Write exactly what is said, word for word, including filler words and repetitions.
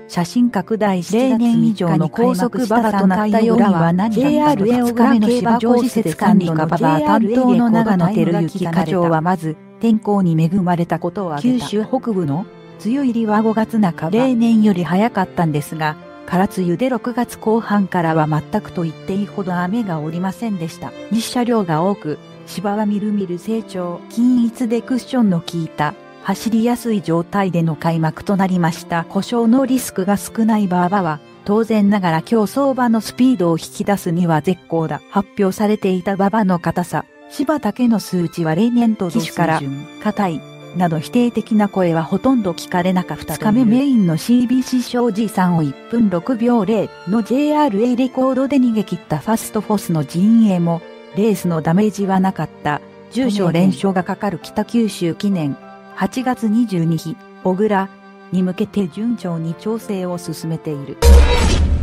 写真拡大し例年以上の高速馬場となったようには何 ジェイアール エオグラの芝上施設管理の馬場担当の長野照之課長はまず天候に恵まれたことを挙げた。九州北部の梅雨入りはごがつなかば、例年より早かったんですが、空梅雨でろくがつこう半からは全くと言っていいほど雨が降りませんでした。日射量が多く、芝はみるみる成長、均一でクッションの効いた、走りやすい状態での開幕となりました。故障のリスクが少ない馬場は、当然ながら競走馬のスピードを引き出すには絶好だ。発表されていた馬場の硬さ、芝だけの数値は例年と同種から、硬い、など否定的な声はほとんど聞かれなかった。ふつかめメインの シービーシー 庄司さんをいっぷんろくびょうゼロの ジェイアールエー レコードで逃げ切ったファストフォスの陣営も、レースのダメージはなかった。じゅう勝連勝がかかる北九州記念。はちがつにじゅうににち、小倉に向けて順調に調整を進めている。